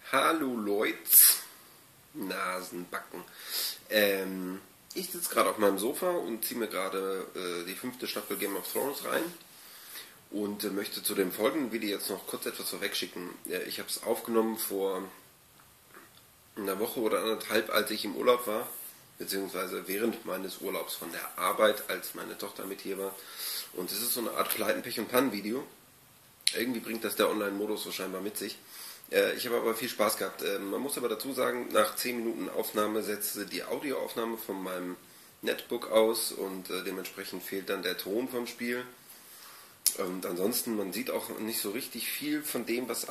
Hallo Leute, Nasenbacken. Ich sitze gerade auf meinem Sofa und ziehe mir gerade die 5. Staffel Game of Thrones rein und möchte zu dem folgenden Video jetzt noch kurz etwas vorwegschicken. Ich habe es aufgenommen vor einer Woche oder anderthalb, als ich im Urlaub war, beziehungsweise während meines Urlaubs von der Arbeit, als meine Tochter mit hier war. Und es ist so eine Art Pleiten, Pech und Pannen-Video. Irgendwie bringt das der Online-Modus so scheinbar mit sich. Ich habe aber viel Spaß gehabt. Man muss aber dazu sagen, nach 10 Minuten Aufnahme setzte die Audioaufnahme von meinem Netbook aus und dementsprechend fehlt dann der Ton vom Spiel. Und ansonsten, man sieht auch nicht so richtig viel von dem, was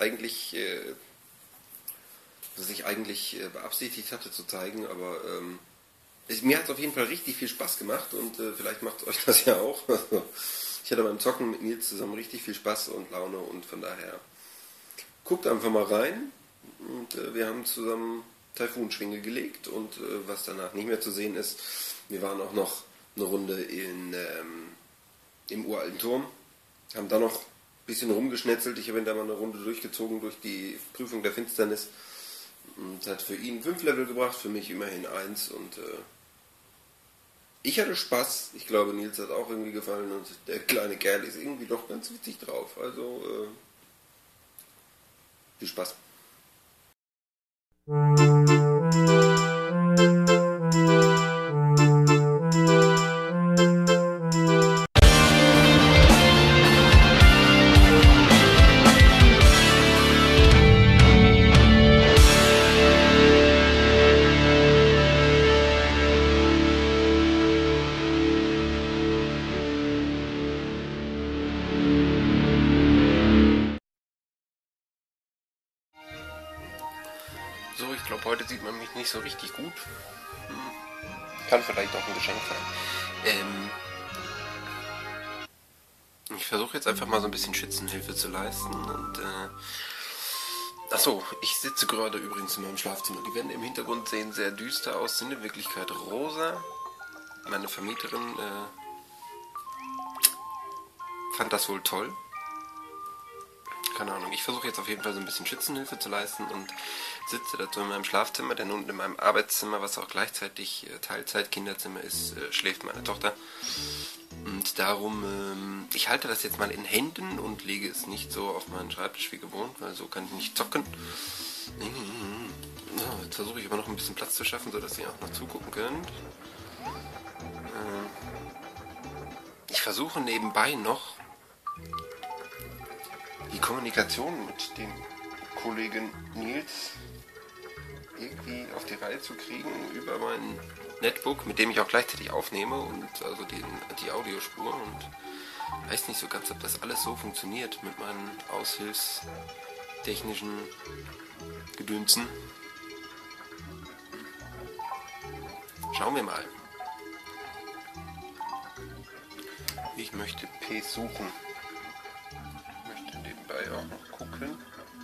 ich eigentlich beabsichtigt hatte zu zeigen, aber mir hat es auf jeden Fall richtig viel Spaß gemacht und vielleicht macht es euch das ja auch. Ich hatte beim Zocken mit Nils zusammen richtig viel Spaß und Laune und von daher guckt einfach mal rein und wir haben zusammen Taifun-Schwinge gelegt und was danach nicht mehr zu sehen ist, wir waren auch noch eine Runde im uralten Turm, haben da noch ein bisschen rumgeschnetzelt, ich habe ihn da mal eine Runde durchgezogen durch die Prüfung der Finsternis und hat für ihn 5 Level gebracht, für mich immerhin 1 und ich hatte Spaß, ich glaube Nils hat auch irgendwie gefallen und der kleine Kerl ist irgendwie doch ganz witzig drauf, also viel Spaß. So, ich glaube, heute sieht man mich nicht so richtig gut. Kann vielleicht auch ein Geschenk sein. Ich versuche jetzt einfach mal so ein bisschen Schützenhilfe zu leisten und achso, ich sitze gerade übrigens in meinem Schlafzimmer. Die Wände im Hintergrund sehen sehr düster aus, sind in Wirklichkeit rosa. Meine Vermieterin fand das wohl toll. Keine Ahnung, ich versuche jetzt auf jeden Fall so ein bisschen Schützenhilfe zu leisten und sitze dazu in meinem Schlafzimmer, denn unten in meinem Arbeitszimmer, was auch gleichzeitig Teilzeit-Kinderzimmer ist, schläft meine Tochter. Und darum, ich halte das jetzt mal in Händen und lege es nicht so auf meinen Schreibtisch wie gewohnt, weil so kann ich nicht zocken. Jetzt versuche ich aber noch ein bisschen Platz zu schaffen, sodass ihr auch noch zugucken könnt. Ich versuche nebenbei noch die Kommunikation mit dem Kollegen Nils irgendwie auf die Reihe zu kriegen über mein Netbook, mit dem ich auch gleichzeitig aufnehme und also die Audiospur und weiß nicht so ganz, ob das alles so funktioniert mit meinen aushilfstechnischen Gedönsen. Schauen wir mal. Ich möchte P suchen. Ich möchte nebenbei auch noch gucken.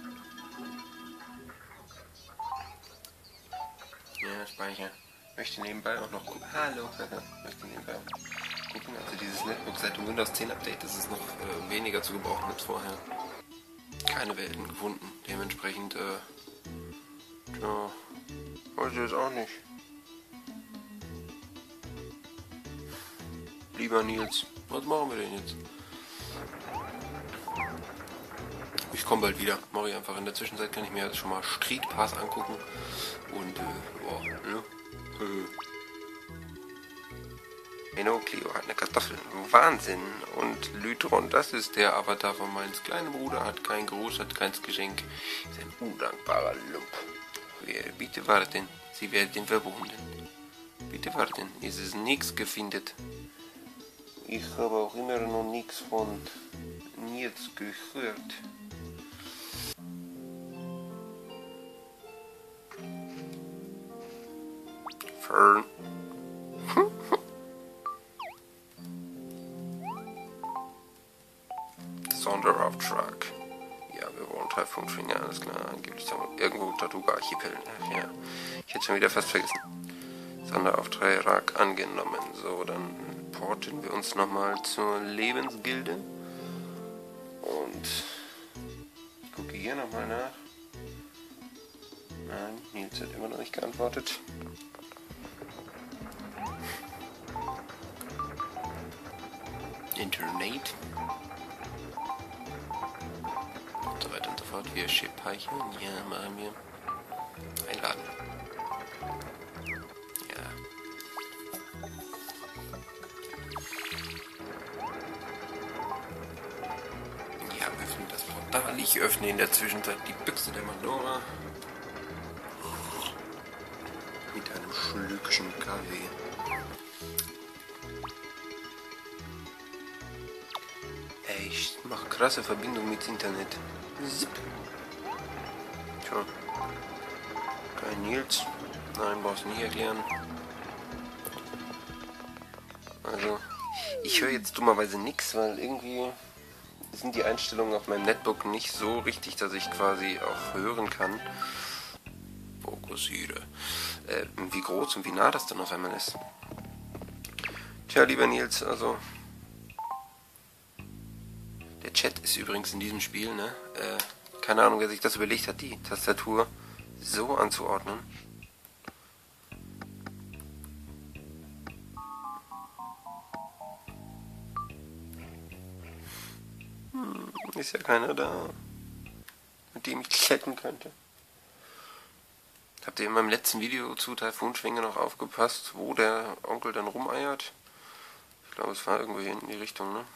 Ja, Speicher. Möchte nebenbei auch noch gucken. Hallo. Möchte nebenbei auch gucken. Also dieses Netbook seit dem Windows 10 Update ist es noch weniger zu gebrauchen als vorher. Keine Welten gefunden. Dementsprechend, tja, weiß ich jetzt auch nicht. Lieber Nils, was machen wir denn jetzt? Ich komme bald wieder. Mache ich einfach. In der Zwischenzeit kann ich mir jetzt schon mal Street Pass angucken. Und, Menno, Cleo hat eine Kartoffel. Wahnsinn. Und Lytron, das ist der Avatar von meines kleinen Bruder, hat kein Gruß, hat kein Geschenk. Ist ein undankbarer Lump. Bitte warten. Sie werden verbunden. Bitte warten. Es ist nichts gefindet. Ich habe auch immer noch nichts von Nils gehört. Fern. Sonderauftrag. Ja, wir wollen Taifun-Schwinge, alles klar. Angeblich irgendwo Tortuga-Archipel. Ach ja, ich hätte schon wieder fast vergessen. Sonderauftrag angenommen. So, dann porten wir uns nochmal zur Lebensgilde. Und ich gucke hier nochmal nach. Nils hat immer noch nicht geantwortet. Internet. Und so weiter und so fort. Wir speichern. Ja, machen wir. Einladen. Ja. Ja, öffnen das Portal. Ich öffne in der Zwischenzeit die Büchse der Mandora. Mit einem Schlückchen Kaffee. Ey, ich mache krasse Verbindung mit Internet. Zip. Tja. Kein Nils. Nein, brauchst du nicht erklären. Also, ich höre jetzt dummerweise nichts, weil irgendwie sind die Einstellungen auf meinem Netbook nicht so richtig, dass ich quasi auch hören kann. Fokussiere. Wie groß und wie nah das dann auf einmal ist. Tja, lieber Nils, also der Chat ist übrigens in diesem Spiel, ne? Keine Ahnung, wer sich das überlegt hat, die Tastatur so anzuordnen. Ist ja keiner da, mit dem ich chatten könnte. Habt ihr in meinem letzten Video zu Taifunschwinge noch aufgepasst, wo der Onkel dann rumeiert? Ich glaube, es war irgendwo hier in die Richtung, ne?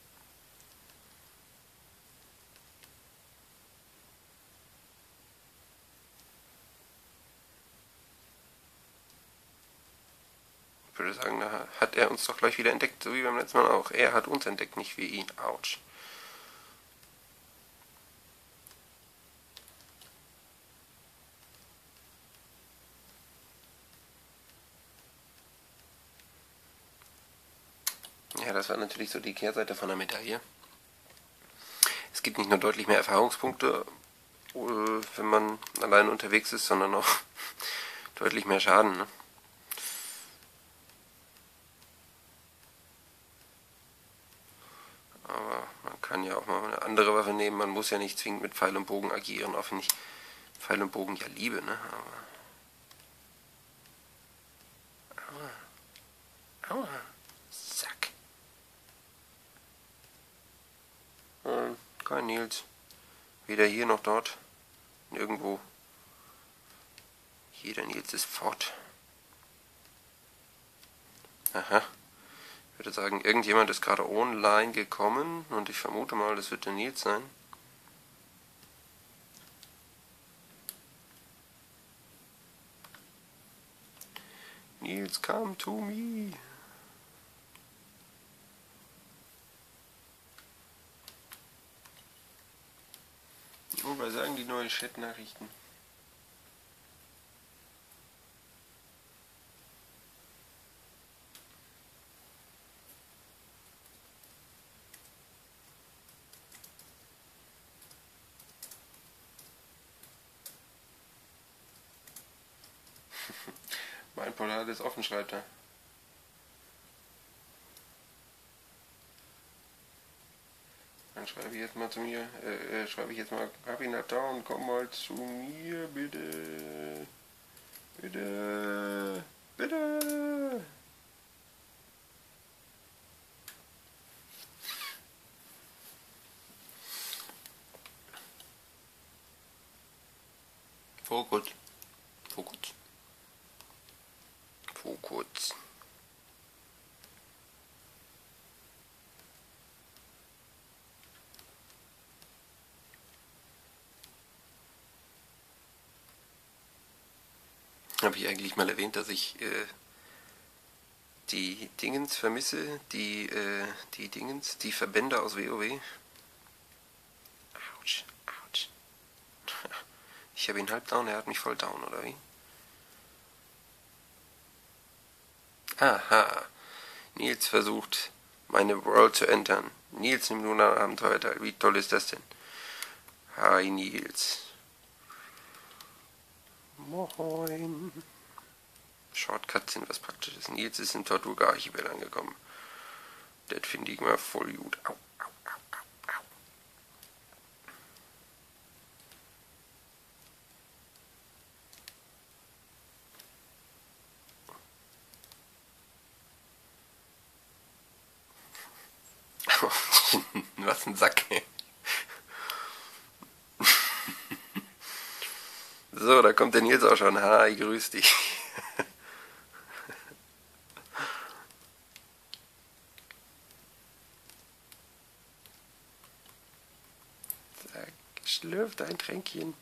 Ich würde sagen, da hat er uns doch gleich wieder entdeckt, so wie beim letzten Mal auch. Er hat uns entdeckt, nicht wir ihn. Autsch. Ja, das war natürlich so die Kehrseite von der Medaille. Es gibt nicht nur deutlich mehr Erfahrungspunkte, wenn man allein unterwegs ist, sondern auch deutlich mehr Schaden, ne? Aber man kann ja auch mal eine andere Waffe nehmen, man muss ja nicht zwingend mit Pfeil und Bogen agieren, auch wenn ich Pfeil und Bogen ja liebe, ne? Aber... Aua. Sack. Kein Nils. Weder hier noch dort. Nirgendwo. Jeder Nils ist fort. Aha. Ich würde sagen, irgendjemand ist gerade online gekommen und ich vermute mal, das wird der Nils sein. Nils, come to me. Oh, was sagen die neuen Chat-Nachrichten? Mein Portal ist offen, schreibt er. Dann schreibe ich jetzt mal zu mir, schreibe ich jetzt mal, Rabinata und komm mal zu mir, bitte. Bitte. Bitte. Fokus. Fokus. Fokus. Habe ich eigentlich mal erwähnt, dass ich die Dingens vermisse, die Verbände aus WoW? Autsch, ouch. Ich habe ihn halb down, er hat mich voll down, oder wie? Aha. Nils versucht, meine World zu entern. Nils nimmt nun ein Abenteuer teil. Wie toll ist das denn? Hi Nils. Moin. Shortcuts sind was Praktisches. Nils ist im Tortuga-Archipel angekommen. Das finde ich mal voll gut. Au, au, au, au, au. Was ein Sack, ey. So, da kommt der Nils auch schon. Hi, grüß dich. Zack, schlürft ein Tränkchen.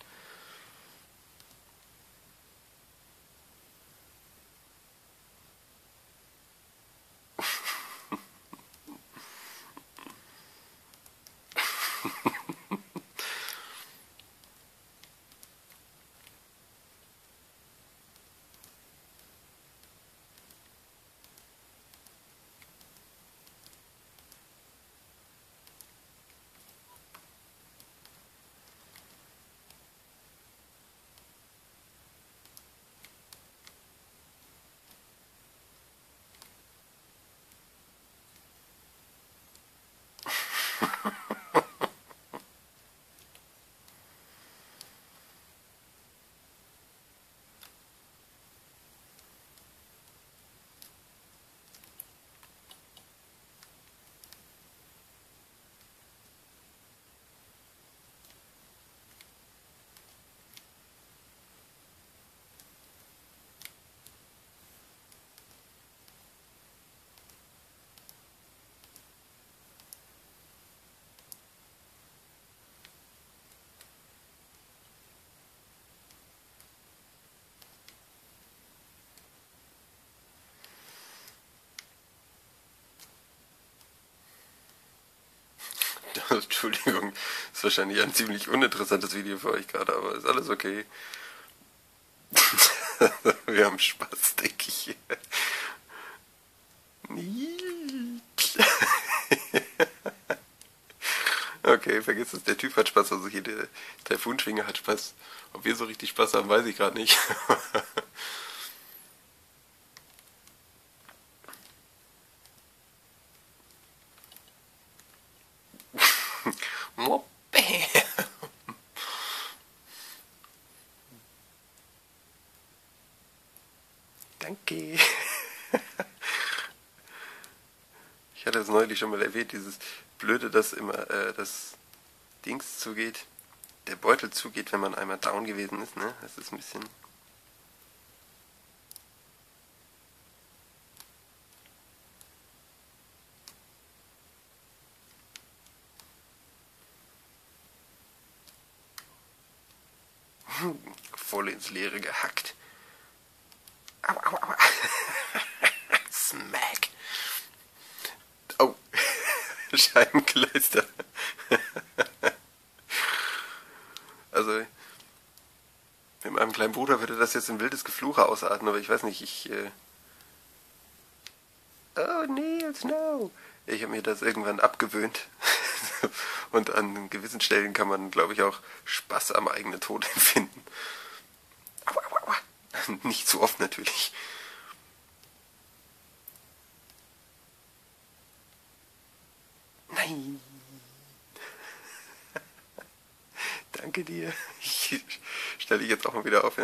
Entschuldigung, ist wahrscheinlich ein ziemlich uninteressantes Video für euch gerade, aber ist alles okay. Wir haben Spaß, denke ich. Okay, vergiss es, der Typ hat Spaß, also hier der Taifunschwinger hat Spaß. Ob wir so richtig Spaß haben, weiß ich gerade nicht. Danke. Ich hatte es neulich schon mal erwähnt, dieses Blöde, dass immer das Dings zugeht, der Beutel zugeht, wenn man einmal down gewesen ist, ne? Das ist ein bisschen... voll ins Leere gehackt. Au, au, au. Smack. Oh. Scheibenkleister. Also, mit meinem kleinen Bruder würde das jetzt ein wildes Gefluche ausarten, aber ich weiß nicht, oh, Nils, no! Ich habe mir das irgendwann abgewöhnt. Und an gewissen Stellen kann man, glaube ich, auch Spaß am eigenen Tod empfinden. Aua, aua, aua. Nicht zu oft natürlich. Nein. Danke dir. Ich stelle dich jetzt auch mal wieder auf, ja.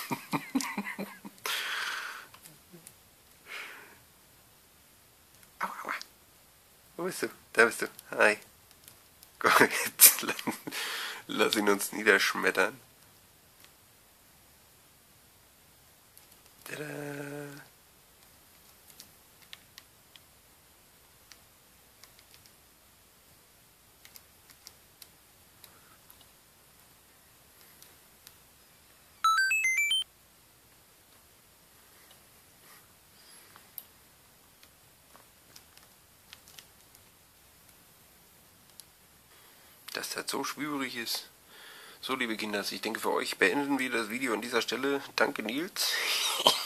Aua, aua. Wo bist du? Da bist du. Hi. Komm, jetzt lass ihn uns niederschmettern. Tada. Dass das so schwierig ist. So, liebe Kinder, ich denke, für euch beenden wir das Video an dieser Stelle. Danke, Nils.